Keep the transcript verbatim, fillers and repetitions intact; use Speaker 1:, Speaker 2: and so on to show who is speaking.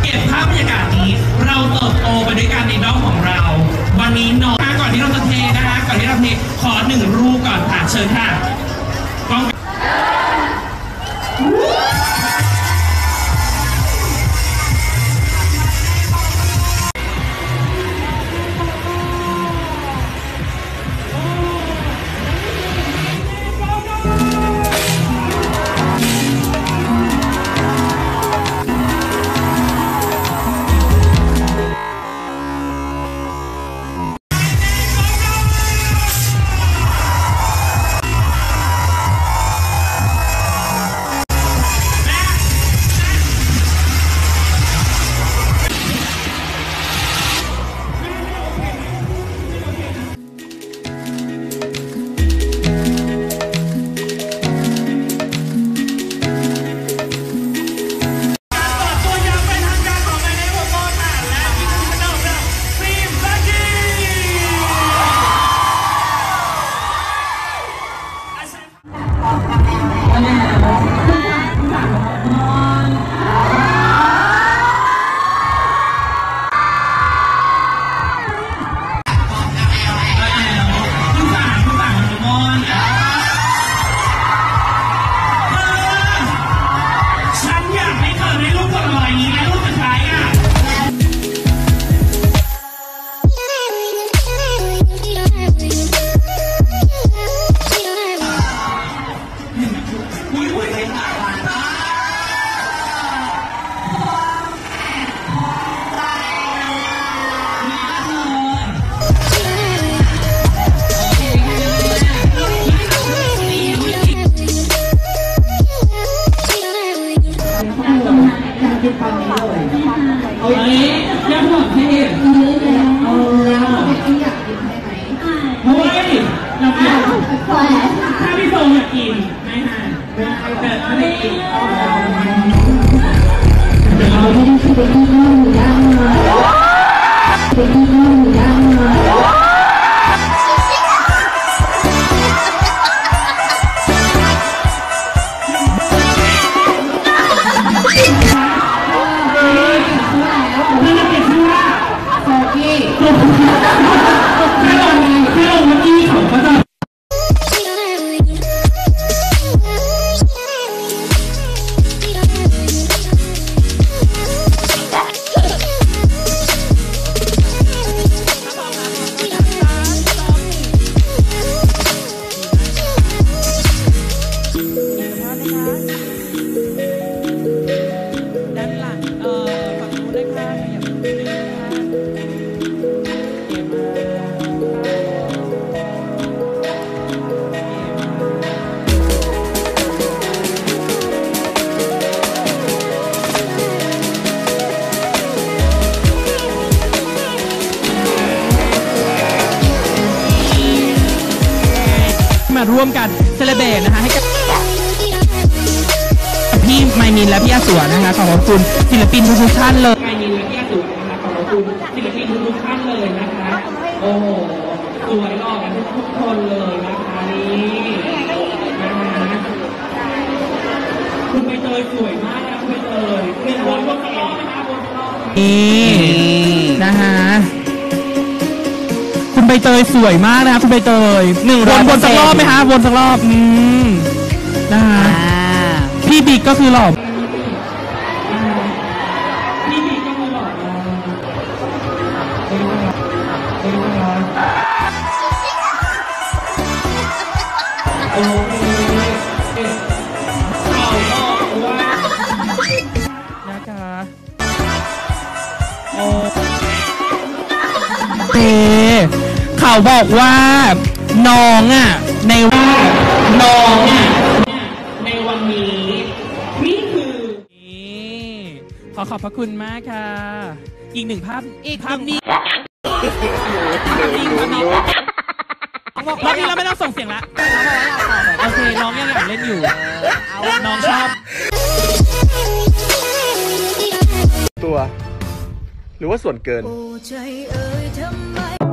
Speaker 1: เก็บภาพบรรยากาศนี้เราเติบโตไปด้วยกันในด้อมของเราวันนี้น้องก่อนที่เราจะเทนะคะก่อนที่เราเทขอหนึ่งรูปก่อนค่ะเชิญค่ะกล้องเอาอย่างนี้ยังหวังให้เองเอาแล้วอยากกินได้ไหมเฮ้ยเราอยากถ้าพี่โซอยากกินไม่ให้แต่ถ้าไม่กินเราไม่ได้คิดไปที่ข้าวหมูย่างมาไปที่ข้าวหมูย่างมามาร่วมกันเซเลเบรตนะคะให้กับพี่ไมมินและพี่อาสวนะคะขอบคุณศิลปินทุกท่านเลยไมมินและพี่อาสวนะคะขอบคุณศิลปินทุกท่านเลยนะคะโอ้โหสวยหล่อกันทุกคนเลยนะคะนี่นะคะคุณใบเตยสวยมากนะคุณใบเตยเป็นวนบนรอบนะคะวนรอบนี่นะคะคุณใบเตยสวยมากนะคะคุณใบเตยหนึ่งวนวนสักรอบไหมคะวนสักรอบอืมนะคะพี่บิ๊กก็คือหล่อพี่บิ๊กก็คือหล่อโอเคข่าวบอกว่านะคะโอเคเขาบอกว่าน้องอ่ะในว่าน้องอ่ะในวันนี้นี่คือขอขอบพระคุณมากค่ะอีกหนึ่งภาพอีกภาพนี้ภาพนี้ภาพนี้รอบนี้เราไม่ต้องส่งเสียงละโอเคน้องยังอยากเล่นอยู่น้องชอบ
Speaker 2: ตัวหรือว่าส่วนเกิน